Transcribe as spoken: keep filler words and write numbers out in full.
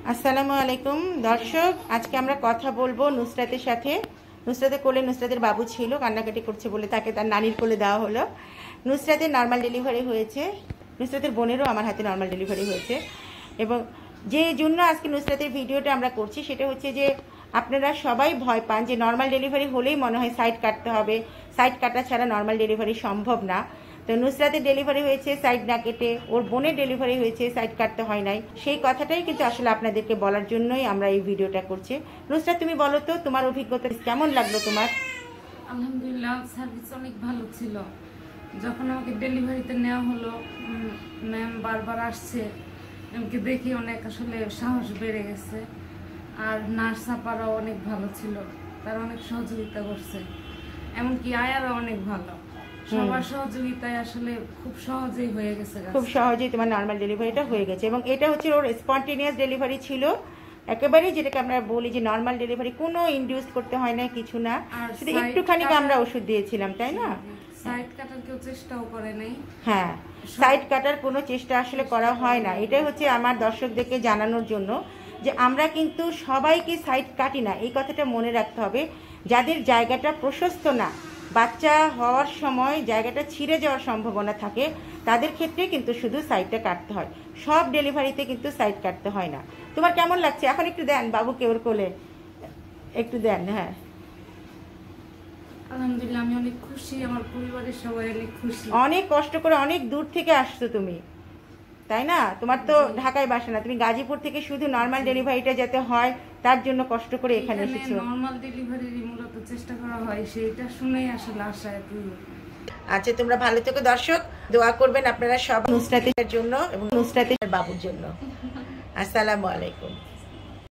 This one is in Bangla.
আসসালামু আলাইকুম দর্শক, আজকে আমরা কথা বলবো নুসরাতের সাথে। নুসরাতের কোলে নুসরাতের বাবু ছিল, কান্নাকাটি করছে বলে তাকে তার নানির কোলে দেওয়া হলো। নুসরাতের নর্মাল ডেলিভারি হয়েছে, নুসরাতের বোনেরও আমার হাতে নর্মাল ডেলিভারি হয়েছে। এবং যে জন্য আজকে নুসরাতের ভিডিওটা আমরা করছি সেটা হচ্ছে যে আপনারা সবাই ভয় পান যে নর্মাল ডেলিভারি হলেই মনে হয় সাইড কাটতে হবে, সাইড কাটা ছাড়া নর্মাল ডেলিভারি সম্ভব না। তো নুসরাতের ডেলিভারি হয়েছে সাইড না কেটে, ওর বোনের ডেলিভারি হয়েছে সাইড কাটতে হয় নাই। সেই কথাটাই কিন্তু আসলে আপনাদেরকে বলার জন্যই আমরা এই ভিডিওটা করছি। নুসরাত, তুমি বলো তো তোমার অভিজ্ঞতা কেমন লাগলো তোমার? আলহামদুলিল্লাহ, সার্ভিস অনেক ভালো ছিল। যখন আমাকে ডেলিভারিতে নেওয়া হলো, ম্যাম বারবার আসছে, এমনকি দেখি অনেক আসলে সাহস বেড়ে গেছে। আর নার্স আপারাও অনেক ভালো ছিল, তারা অনেক সহযোগিতা করছে, এমনকি আয়ারও অনেক ভালো। সবার সহযোগিতায় আসলে খুব সহজেই হয়ে গেছে, খুব সহজেই তোমার নর্মাল ডেলিভারিটা হয়ে গেছে। এবং এটা হচ্ছে ওর স্পন্টেনিয়াস ডেলিভারি ছিল একেবারেই, যেটাকে আমরা বলি যে নর্মাল ডেলিভারি, কোনো ইনডিউস করতে হয় না, কিছু না, শুধু একটুখানি আমরা ওষুধ দিয়েছিলাম, তাই না? সাইড কাটার কেউ চেষ্টাও করে নাই। হ্যাঁ, সাইড কাটার কোনো চেষ্টা আসলে করা হয় না। এটাই হচ্ছে আমার দর্শকদেরকে জানানোর জন্য যে আমরা কিন্তু সবাইকে সাইড কাটি না, এই কথাটা মনে রাখতে হবে। যাদের জায়গাটা প্রশস্ত না, বাচ্চা হওয়ার সময় জায়গাটা ছিঁড়ে যাওয়ার সম্ভাবনা থাকে, তাদের ক্ষেত্রে কিন্তু শুধু সাইডটা কাটতে হয়, সব ডেলিভারিতে কিন্তু সাইড কাটতে হয় না। তোমার কেমন লাগছে এখন? একটু দেন বাবুকে ওর কোলে, একটু দেন। হ্যাঁ, আলহামদুলিল্লাহ, আমি অনেক খুশি, আমার পরিবারের সবাই অনেক খুশি। অনেক কষ্ট করে অনেক দূর থেকে আসছো তুমি, তাই না? তোমার তো ঢাকায় বাসা না, তুমি গাজীপুর থেকে শুধু নর্মাল ডেলিভারিটা যাতে হয় তার জন্য কষ্ট করে এখানে এসেছো। নর্মাল ডেলিভারির মূলত চেষ্টা করা হয়, সেটা শুনেই আসলে আশা এত। আচ্ছা, তোমরা ভালো থেকো দর্শক, দোয়া করবেন আপনারা সব নুসরাতের জন্য এবং নুসরাতের বাবুর জন্য। আসসালামু আলাইকুম।